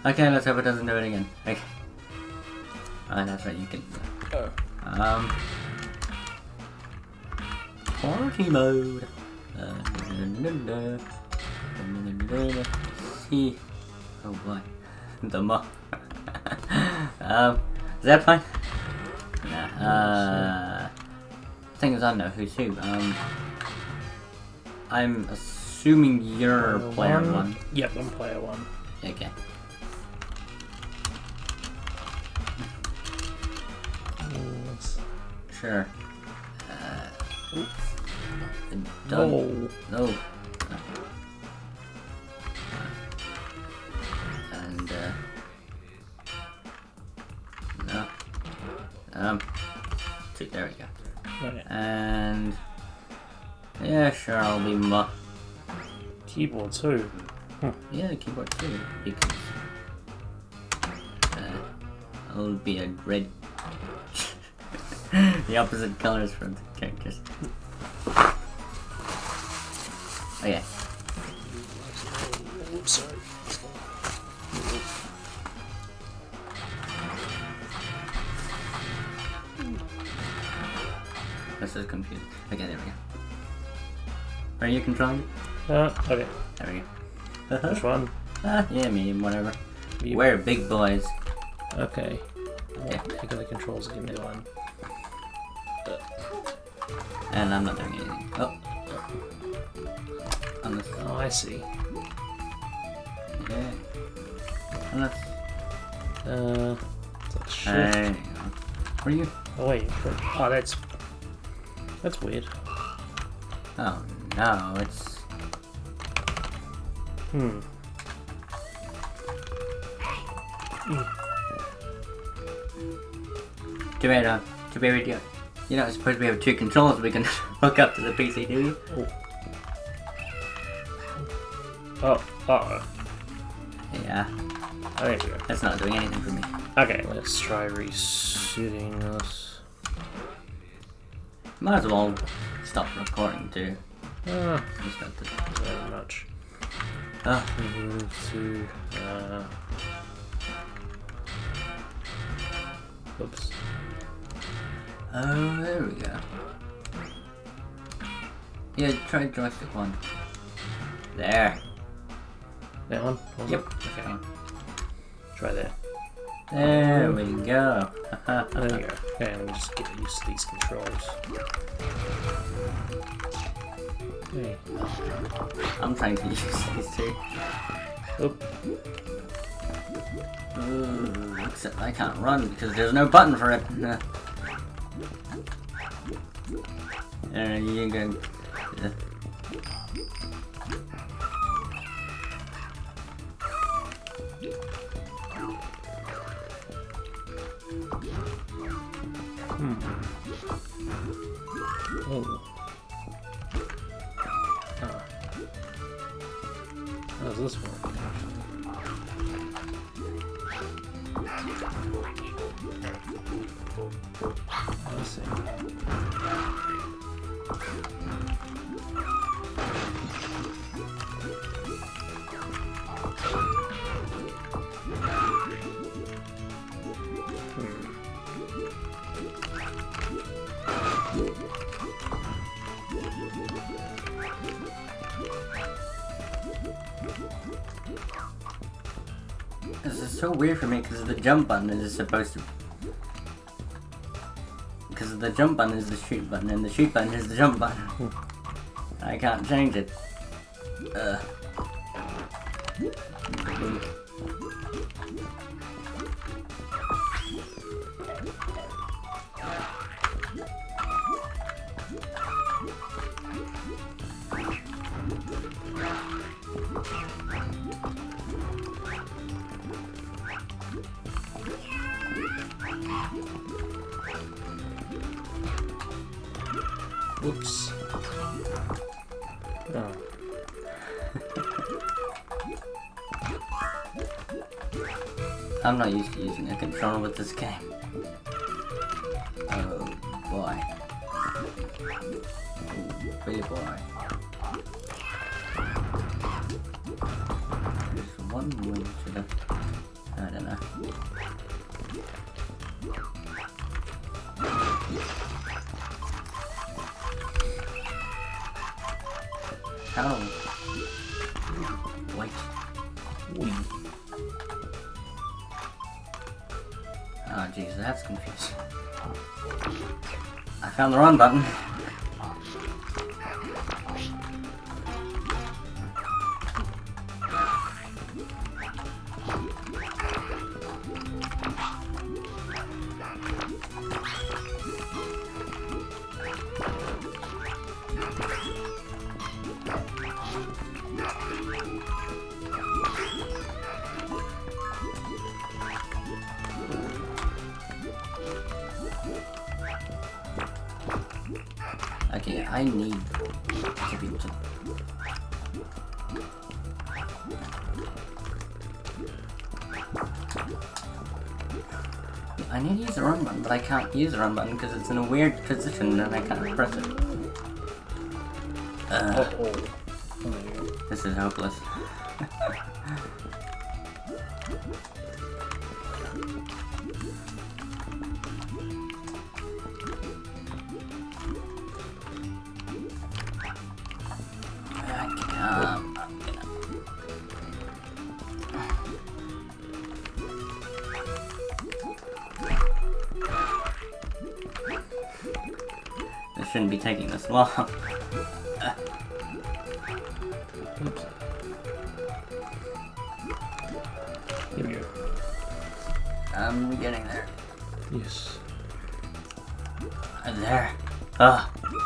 Okay, let's hope it doesn't do it again. Okay. Oh, that's right, you can... Party mode. See. Oh boy. The mo. Is that fine? Nah. Thing is, I know who's who. I'm assuming you're player one. Yep, I'm player one. Okay. Sure. Done. No. And no. Two. There we go. Okay. And yeah, sure, I'll be keyboard too. Yeah, keyboard too, because I'll be a red. The opposite colors from the characters. Okay. Oops, sorry. This is confusing. Okay, there we go. Are you controlling it? Okay. There we go. Which one? Yeah, medium, whatever. Medium. We're big boys. Okay. Yeah. I got the controls, give me one. And I'm not doing anything. Oh. Unless... Oh, I see. Yeah. Unless... It's like shift. There you go. Where are you? Oh wait, oh that's weird. Oh no, it's... Too bad, you're not supposed to have two controllers we can hook up to the PC, do you? Oh. Yeah. Oh, there we go. That's not doing anything for me. Okay, let's try resuiting this. Might as well stop recording too. Just not very much. Move to oops. Oh, there we go. Yeah, try joystick one. There. That one? Yep. Okay. Try that. There we go. There we go. Okay, let me just get used to these controls. Okay. I'm trying to use these two. Oop. Except I can't run because there's no button for it. You can... Oh. How's this one? Let's see. This is so weird for me because the jump button is supposed to... Because the jump button is the shoot button and the shoot button is the jump button. I can't change it. Whoops. Oh. I'm not used to using a controller with this game. Oh boy. Oh, Billy boy. There's one way to the... How? Wait. Wee. Oh jeez, that's confusing. I found the wrong button. Okay, I need to be able to... I need to use the run button, but I can't use the run button because it's in a weird position and I can't press it. This is hopeless. This shouldn't be taking this long. Oops. Here we go. I'm getting there. Yes. I'm there. Ugh.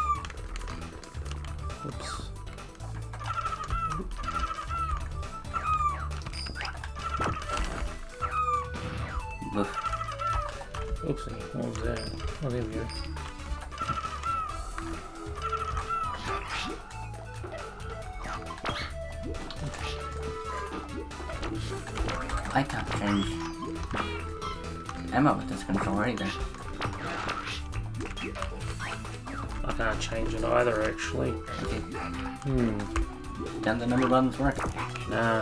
Oops. Oof. Oopsie. What was that? Oh, there we go. I can't change ammo with this controller either. I can't change it either, actually. Okay. Don't the number buttons work? Nah.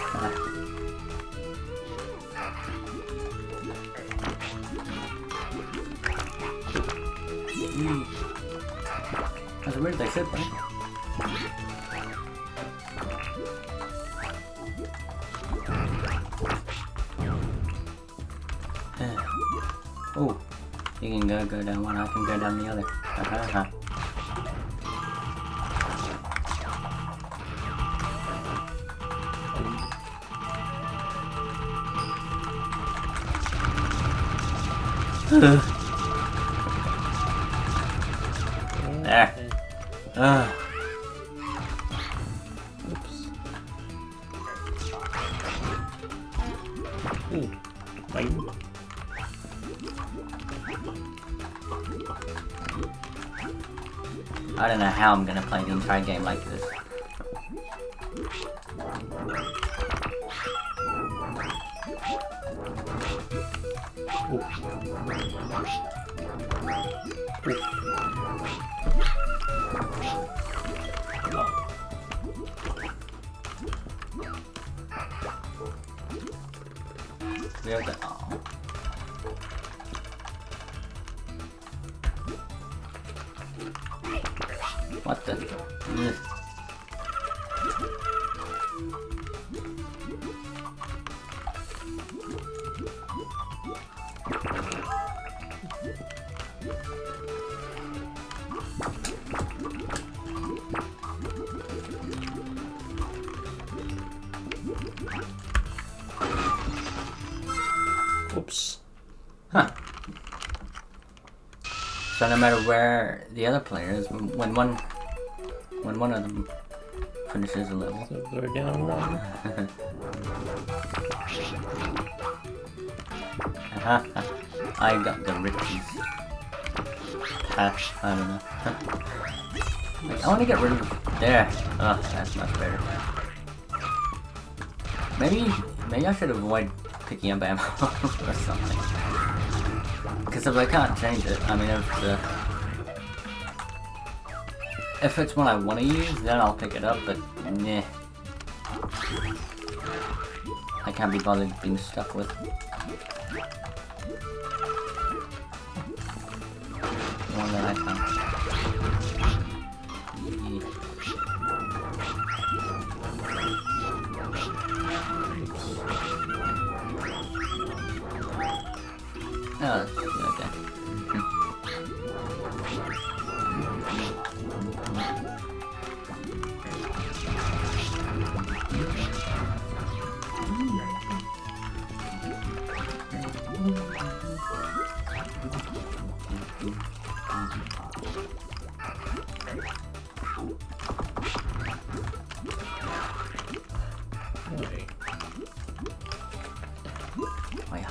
That's weird, they should, right? Oh, you can go down one, I can go down the other. There. Oops. Ooh. Mine. I don't know how I'm gonna play the entire game like this. We have the... Oh. What the? Ugh. Oops. Huh. So no matter where the other player is, when one of them finishes a level, So go down one. I got the riches. I don't know. Like, I want to get rid of there. Oh, that's much better. Maybe I should avoid picking up ammo or something. Because if I can't change it, I mean, if it's one I want to use, then I'll pick it up, but nah. I can't be bothered being stuck with One that I found. Oh, okay. Oh yeah.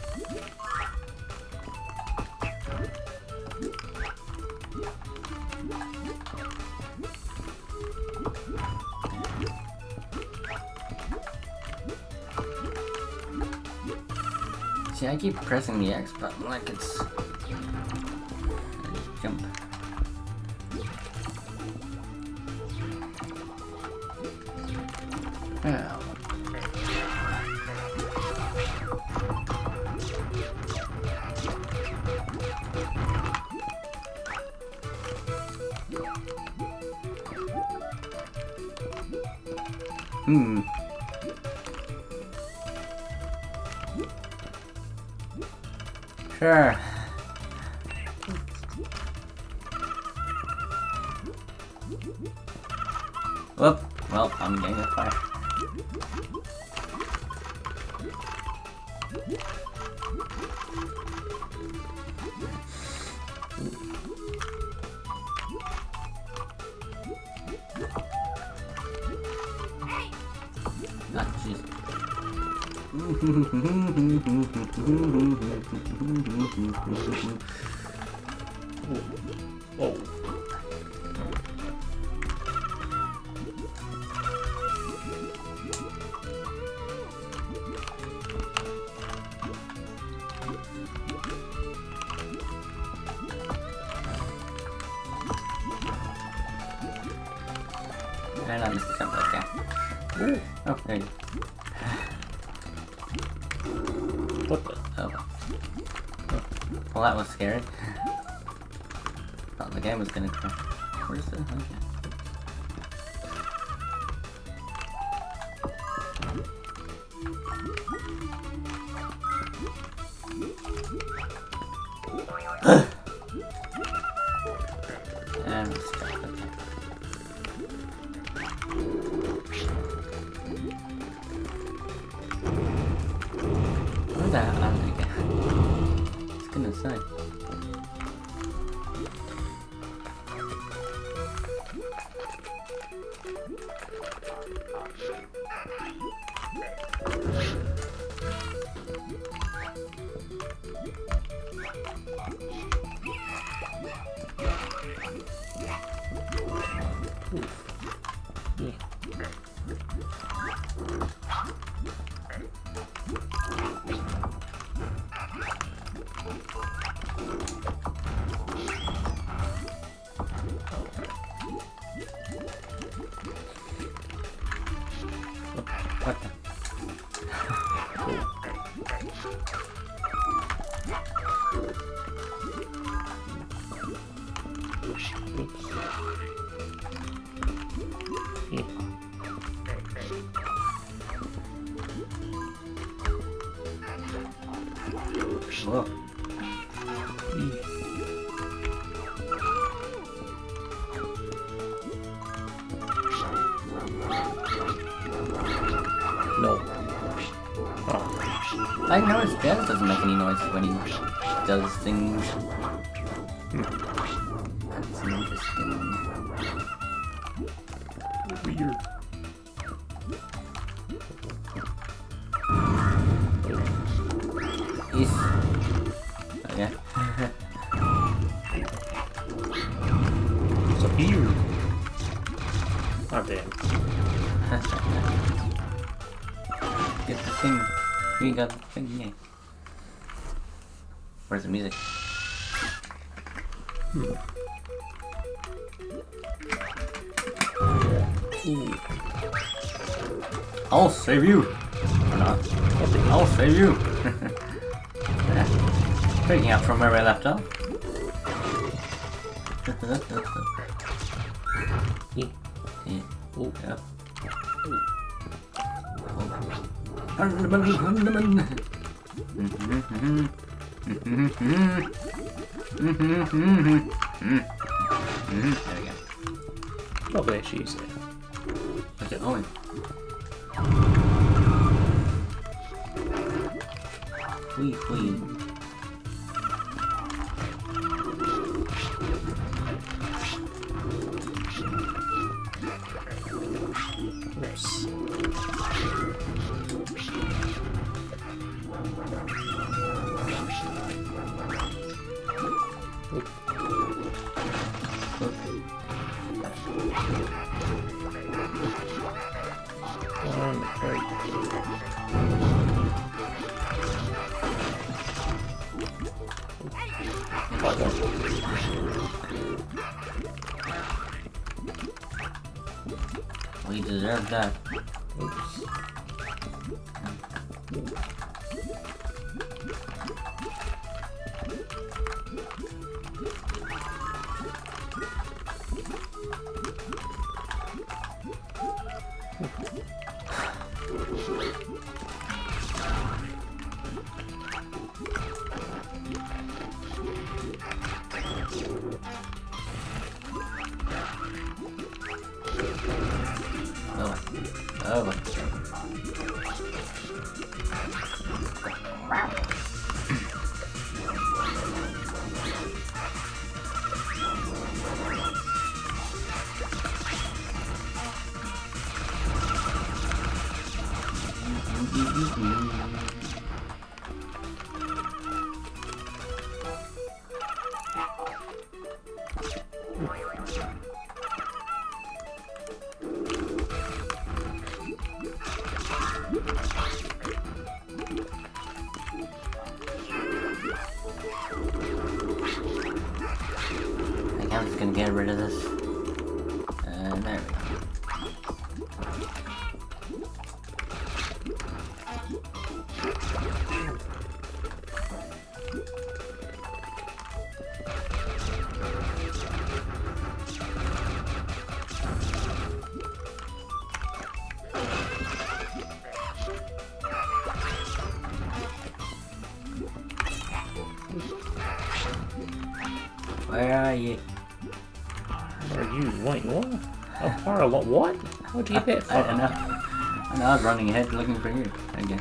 See, I keep pressing the X button like it's jump. Oh. Sure. Whoop. Well, I'm getting a fire. Ah, jeez. Whoa. And I missed the jump right there. Ooh. Oh, there you go. What the? Oh. Well, that was scary. Thought the game was gonna crash. Where's the... Okay. And let's jump. Okay. Where the hell am I again? I was gonna say. What the? Whoa. No. Oh. I noticed Jazz doesn't make any noises when he does things. That's interesting. Weird. Yes. Okay. It's up here. Oh, damn. Get the thing. We got the thing, yeah. Where's the music? Ooh. I'll save you! Or not. I'll save you! Picking up from where we left off. Yeah. Yeah. Oh. Yeah. There we go. Oh, there she is. What's it going? Wee wee. Oops. We deserve that. Oops. Over. I'm just gonna get rid of this. And there we go. Where are you? Where are you? Wait, what? How far along? What? How'd you get that far? I don't know. I know, I was running ahead looking for you again.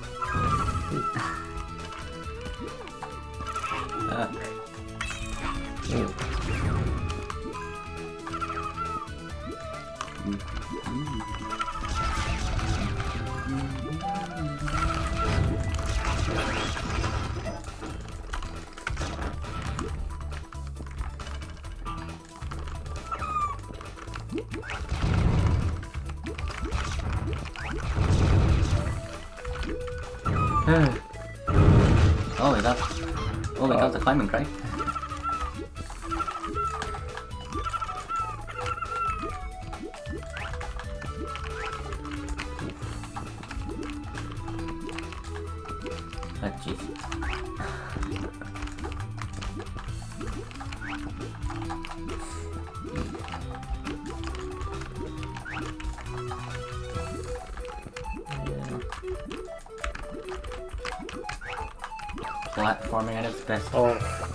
Oh, we got the climbing crate. Oh, jeez. Platforming at its best. Oh.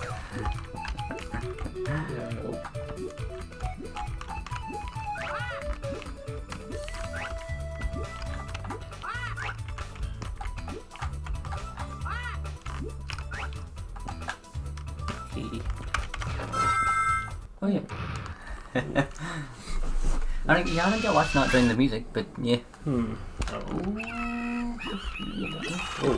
Oh yeah. I don't get why it's not doing the music, but yeah. Oh. Oh.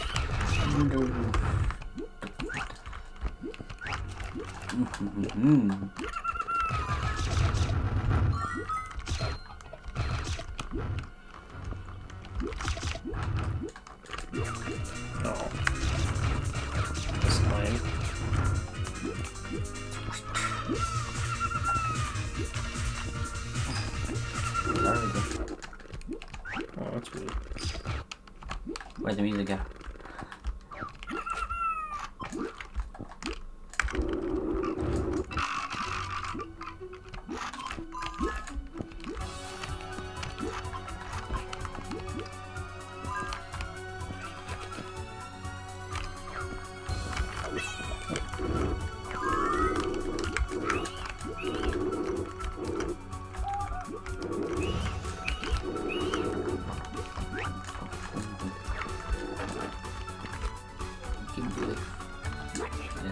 Oh. That's mine. Oh, that's weird. Where'd the music go? Yeah.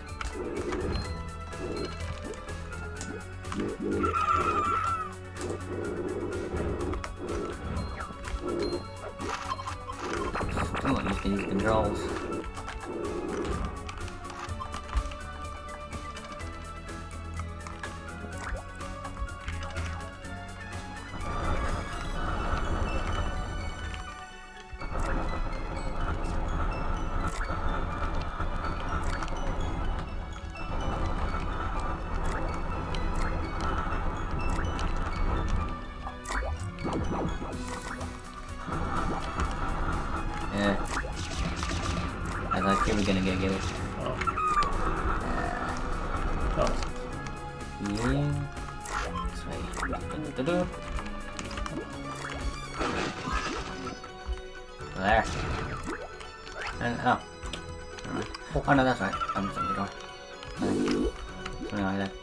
Still not used to these controls. Yeah. I thought you were gonna get it. Oh. Yeah. This way. Do-do-do. There. And oh. Alright. Oh no, that's right. I'm just on the door. Something like that.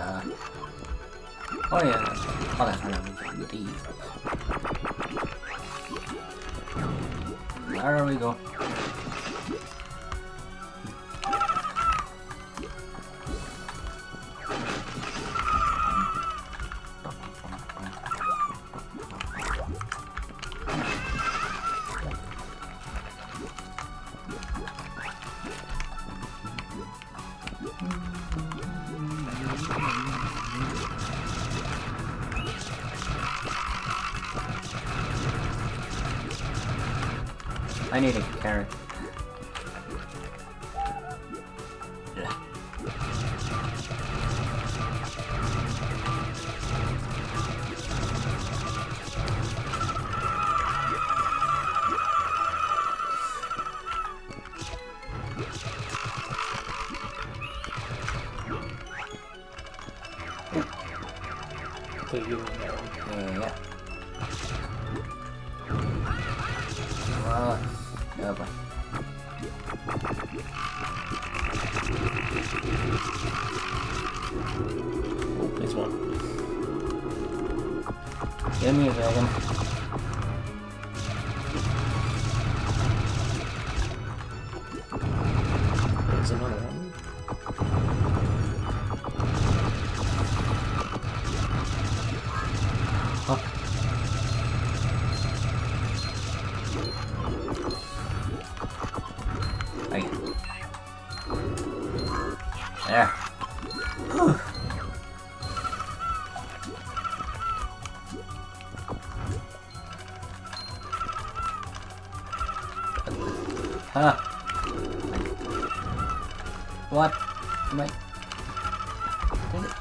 Oh yeah. Oh, that's right. I'm these. There we go. I need a carrot. Yeah. So you that one. Yeah. Well, yeah, but Oh, there's one. give me a second. There's another one. Huh? Right. There. Whew. Huh? What? Am I? Did it?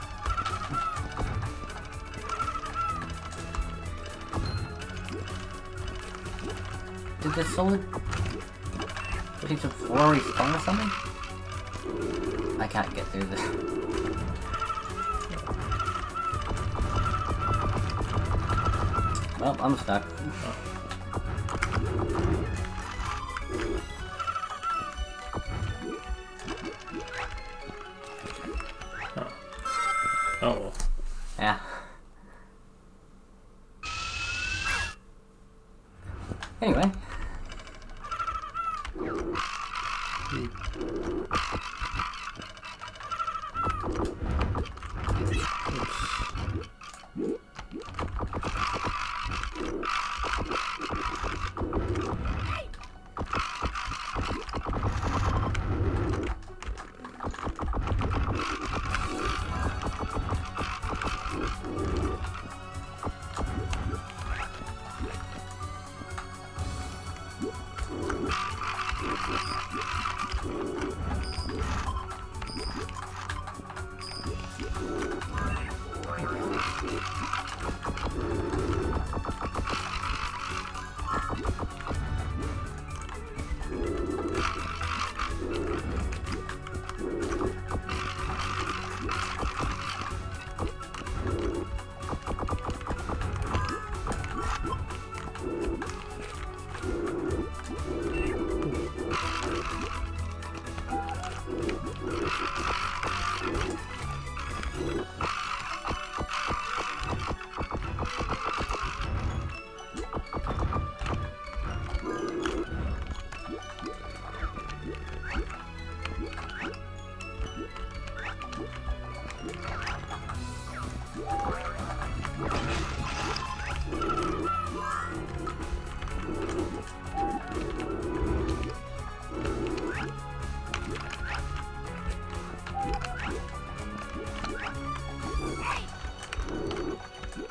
Did the solid piece of floor respawn or something? I can't get through this. Well, I'm stuck. Oh. Yeah. Anyway.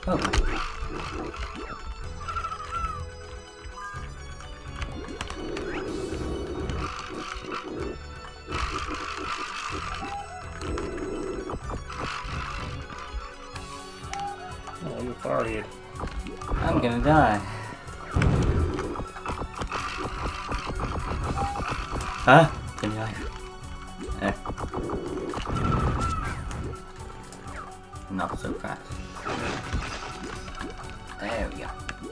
Oh. Oh, you're fired. I'm gonna die. Huh? Give me life. There. Not so fast. There we go.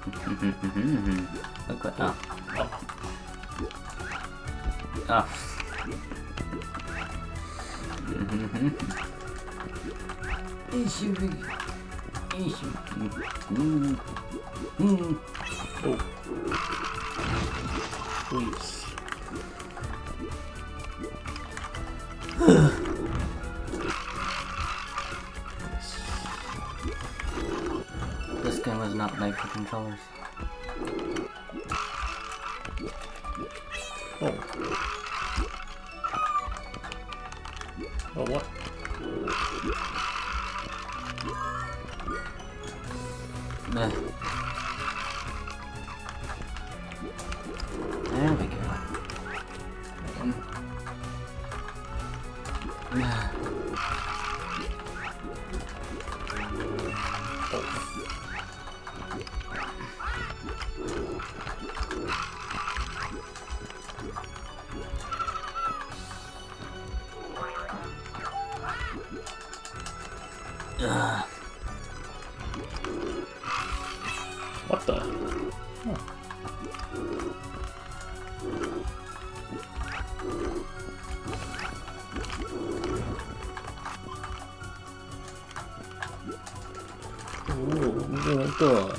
Look what. Oh. Oh. Oh. Please. This game was not made for controllers. Oh. Oh, what? There we go. What the? Oh. Ooh, oh god.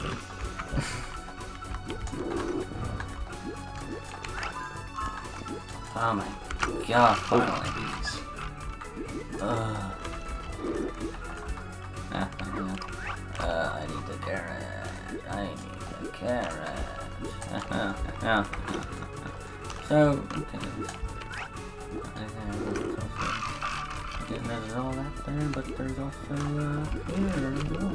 Oh my god, finally. I need the carrot. I need the carrot. So, okay. There's all that there, but there's also, here.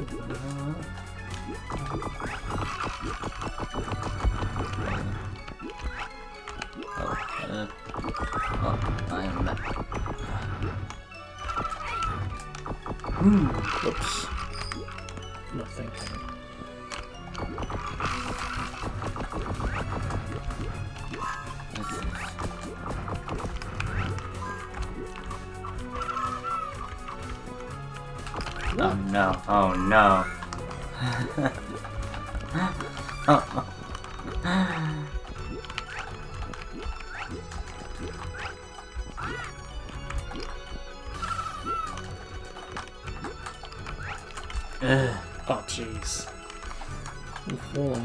Oh, I am back. Whoops. Not thinking. Oh no, oh no. Oh. Oh jeez. I'm falling.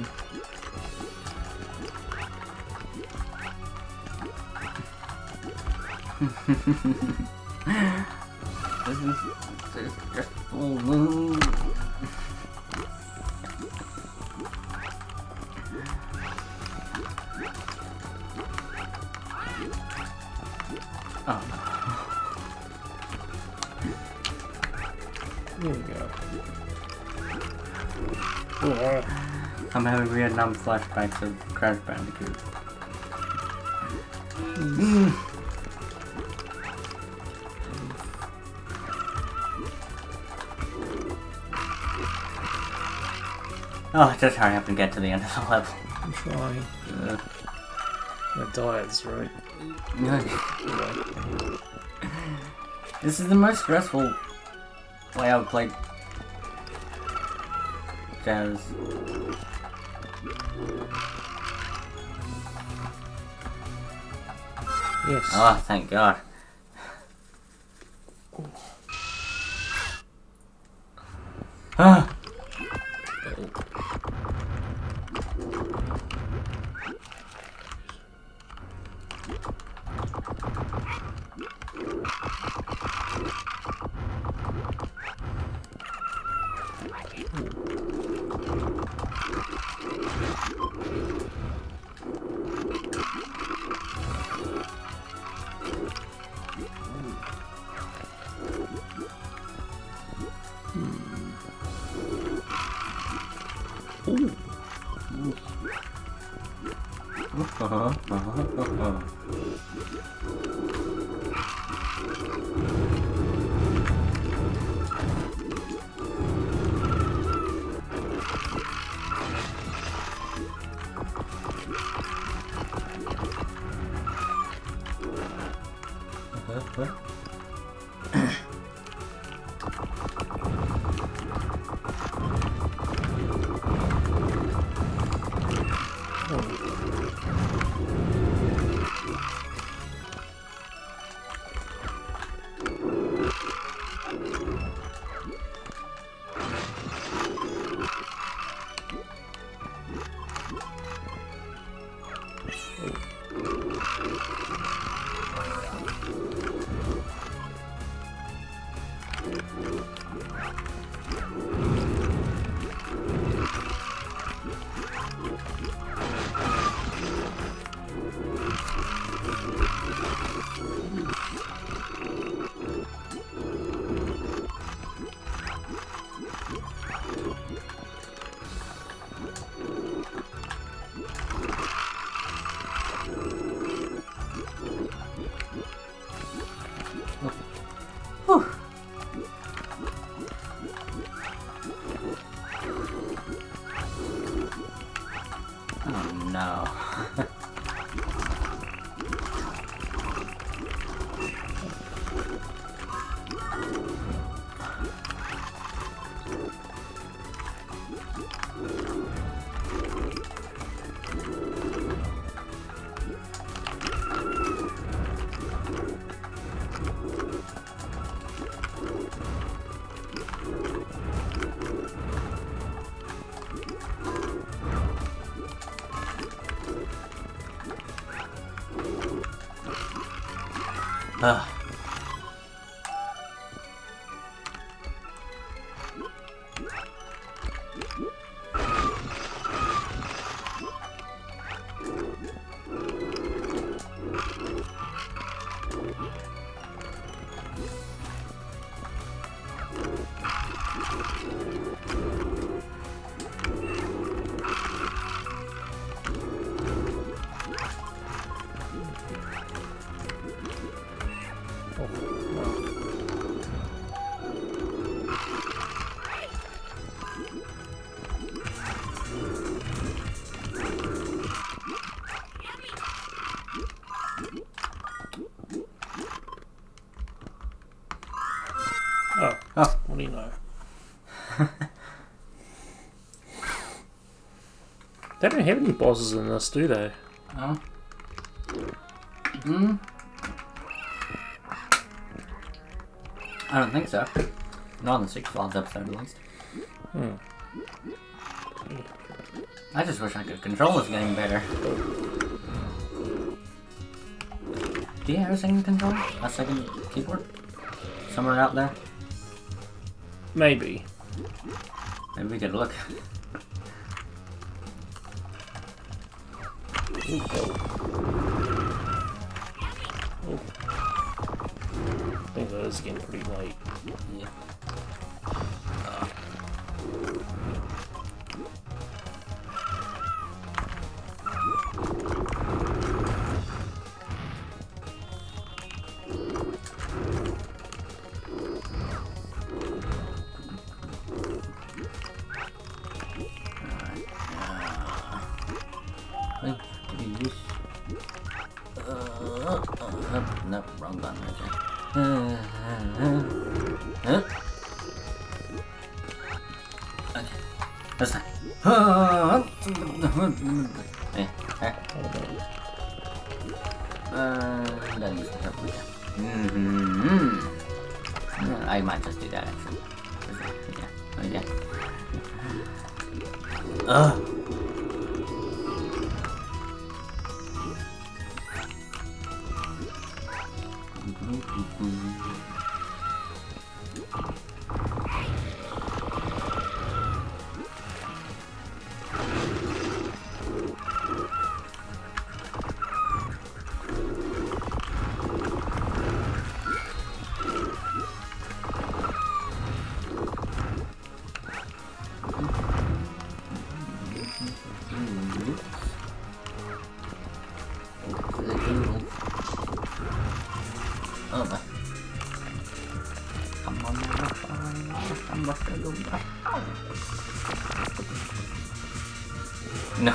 This is just full moon. Oh. Here we go. Oh. I'm having Vietnam flashbacks of Crash Bandicoot. Oh, just hurry up and get to the end of the level. I'm trying. My diet's right. This is the most stressful way I've played Jazz. Yes. Oh, thank God. Ah! Oh. Whew. Oh no. Ugh. Oh, what do you know? They don't have any bosses in this, do they? Oh. Hmm. I don't think so. Not in the Six Flags episode, at least. Hmm. I just wish I could control this game better. Do you have a second controller? A second keyboard? Somewhere out there? Maybe. Maybe we could look. Ooh, oh. I think that is getting pretty late. Yeah. Nope, wrong button right there. Okay, this time. That needs to help with that. I might just do that actually. Yeah, okay. Oh my. Come on, I'm rushing to go. No.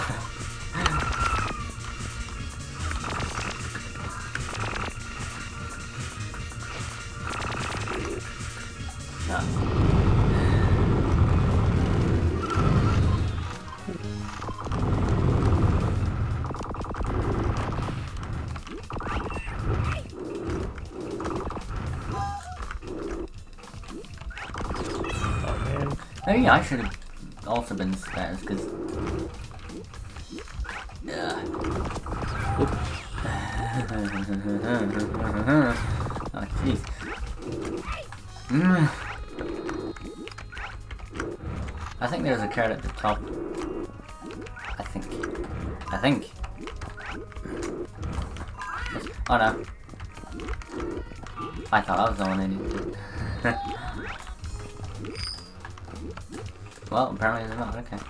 Maybe I should have also been spazzed, because... Oh, jeez. I think there's a card at the top. I think. Oh no. I thought I was the one I needed. Well, apparently there's not. Okay.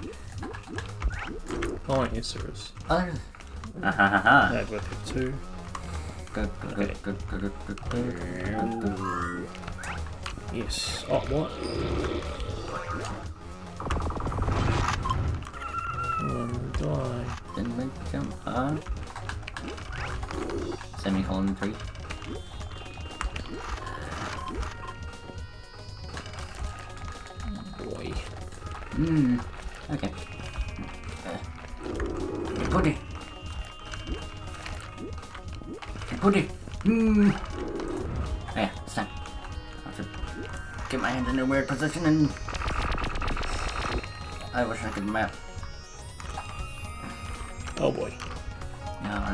Oh, yes there is. Oh, there is. Ahahaha. Yeah, both have two. Good. Yes. Oh, what? Die. Didn't make the jump, huh? Semicolon 3. Boy. Okay. Buddy. Buddy. Yeah, it's time. I have to get my hand in a weird position and... I wish I could map. Oh boy. No,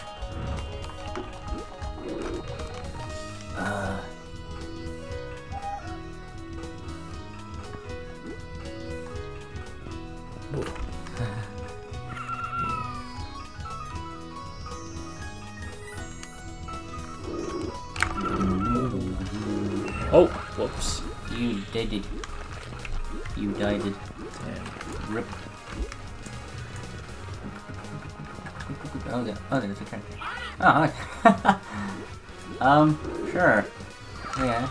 Oh, whoops. You did it. You died it. Damn. Rip. Oh, there's a character. Oh, hi. Sure. Yeah.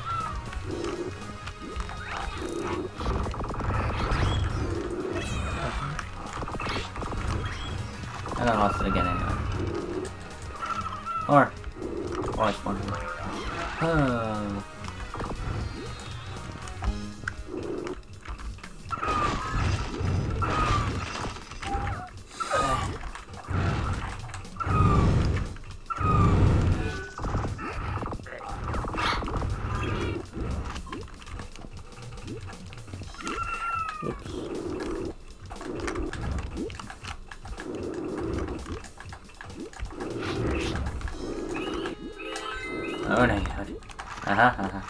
And I lost it again anyway. Or I spawned it. Oh. Oh no, God. Aha.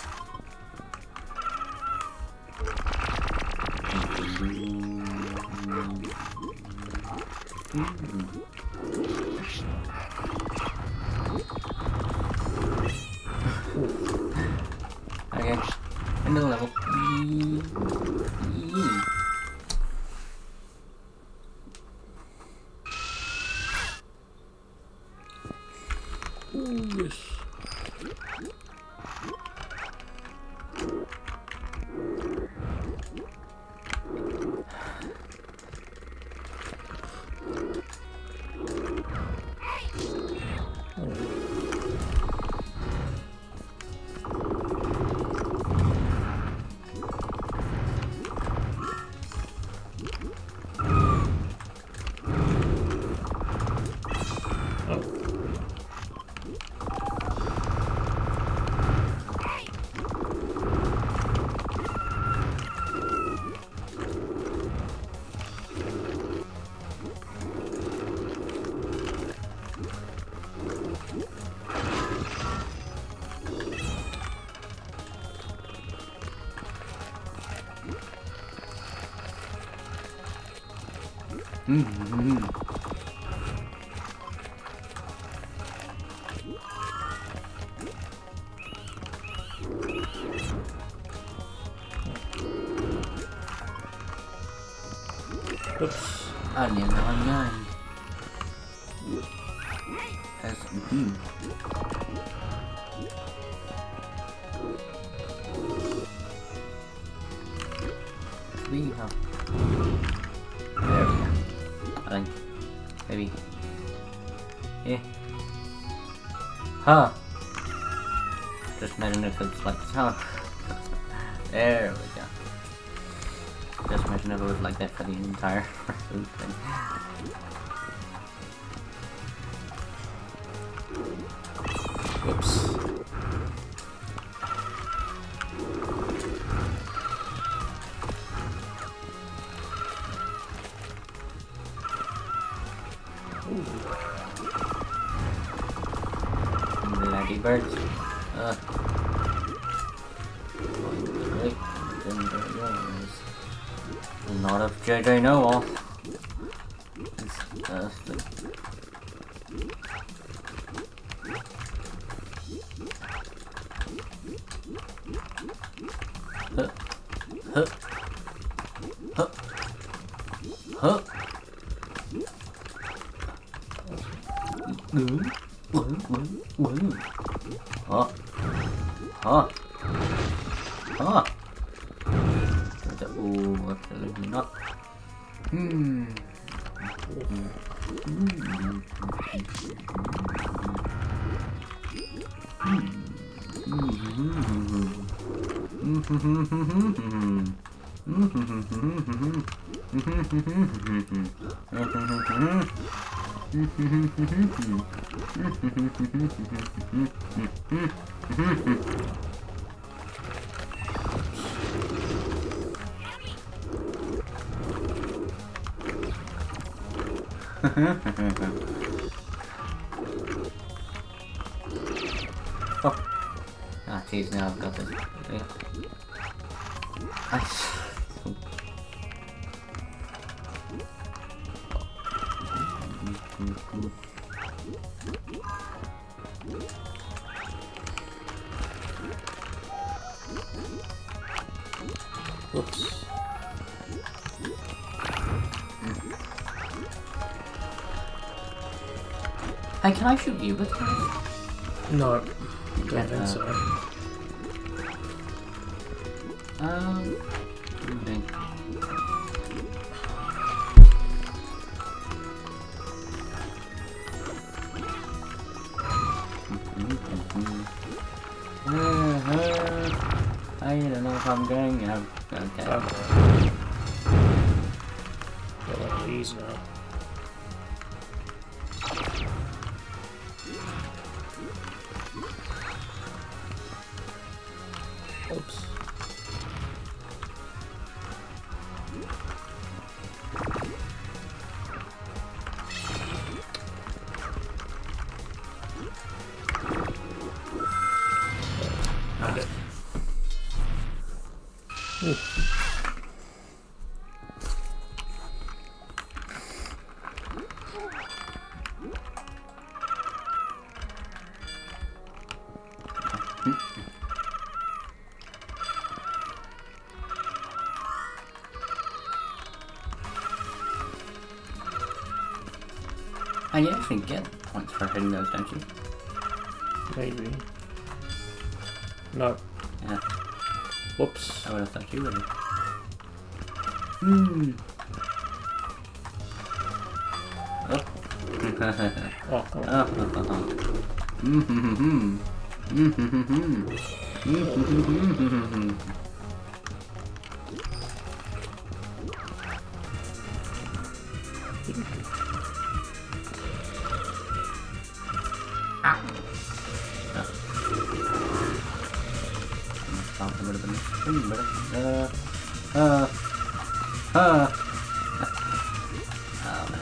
Okay, end of the level. Ooh, yes. Oops. Ada lawan. We have. There we go. I think. Maybe. Yeah. Huh. Just imagine if it's like this. Huh. There we go. Just imagine if it was like that for the entire thing. Whoops. Bloody birds. Not of JJ Noel. Disgusting. Huh. Huh. Huh. Huh. Huh. Huh. Huh. Oh, absolutely not. Oh. Ah, jeez, now I've got this. Yeah. Whoops. Hey, can I shoot you with this? No, don't think so. Okay. I don't know if I'm going. Okay. Got one of these now. Oops. I did. Ooh. You actually get points for hitting those, don't you? Maybe. No. Yeah. Whoops. I would have thought you would have. Oh. Oh, come on. Oh man.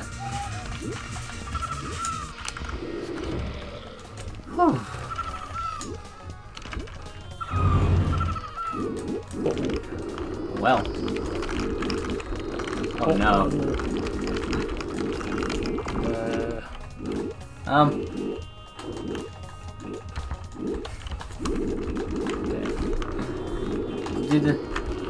Whew. Well. Oh no. Did it?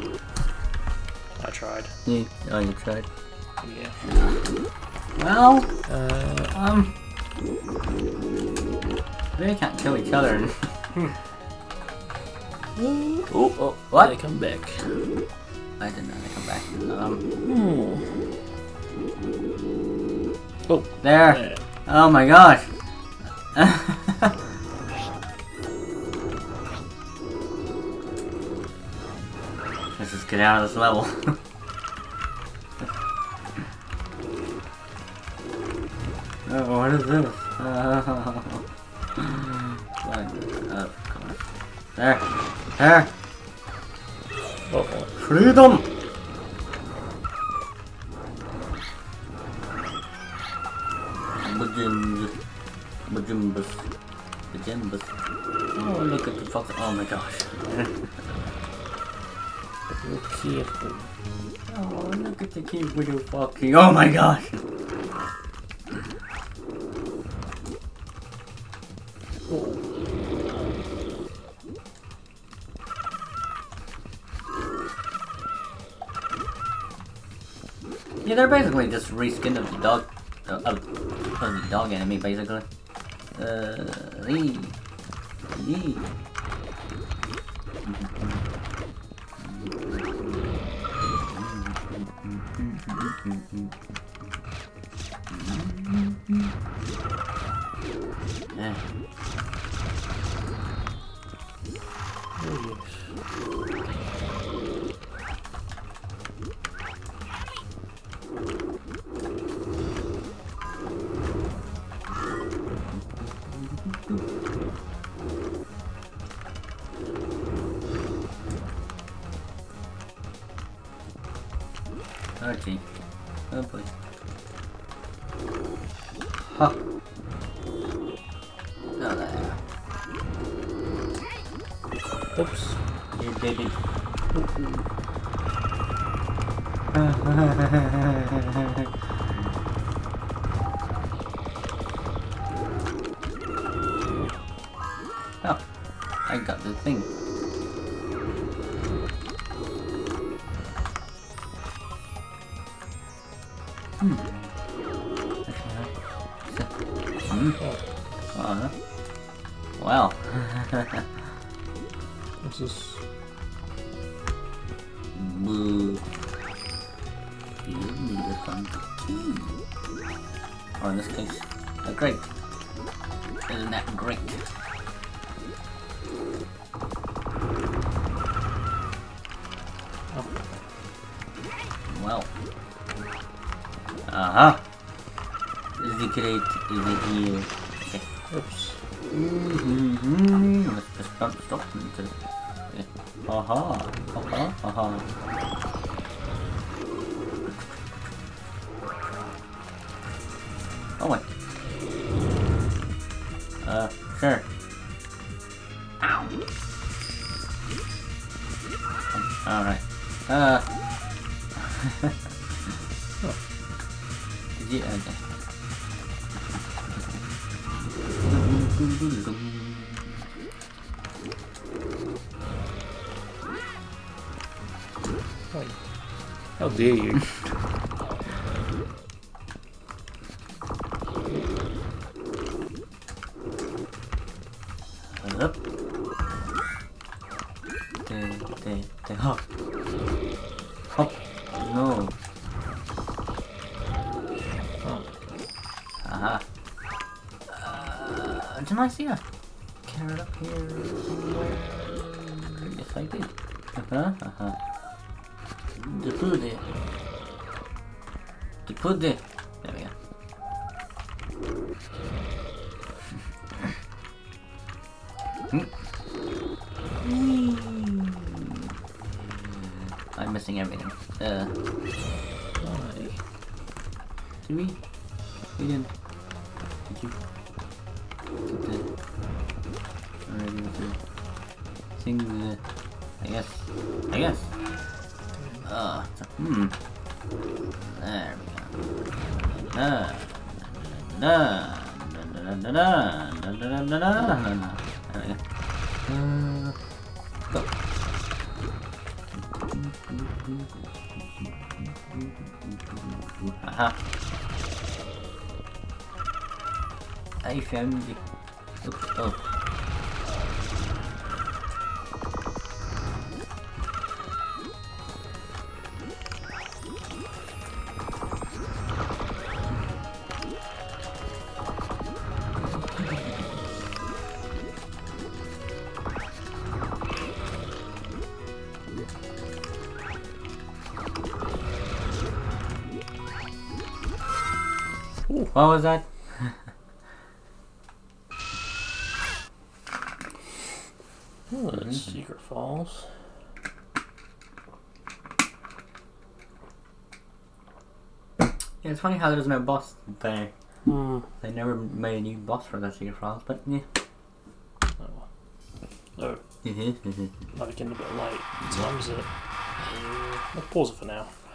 I tried. Yeah. Oh, you tried. Yeah. Well, they can't kill each other. Oh, what? They come back. I didn't know they come back. Oh, There. there. Oh my gosh. Let's just get out of this level. Oh, what is this? Oh, come on. There. There. Oh, Freedom! Bajimbus. Oh, look at the fox. Oh my gosh. be careful. Oh, look at the cute little foxy. Oh my gosh. Yeah, they're basically just reskinned of the dog, of the dog enemy, basically. Yee. Yeah. Oh, yes. Oh gee. Oh boy. Ha! Oh there. Oops. You did it. Oh, I got the thing. Oh, well. What's this? Boo. You need to find the key. Or in this case, a grate. Isn't that great? Oh. Well. Uh-huh. The crate is here. Okay. Oops. Let's just stop into it. Okay. Aha. Aha. Aha. Oh wait. Sure. Ow. Alright. Did you? Okay. Oh. How dare you? Up. Hop. Hop. No. Oh. Aha. Didn't I see a carrot up here somewhere? Yes, I did. The food there. The food there. There we go. I'm missing everything. Why? Did we? We didn't. Did you? Did already with the things. I guess. There we go. Go. Aha. I found it. Oops. Oh. Ooh. What was that? Oh, that's Secret Falls. Yeah, it's funny how there's no boss there. Hmm. They never made a new boss for that Secret Falls, but yeah. Oh. Might be getting a bit late. What time is it? Let's pause it for now.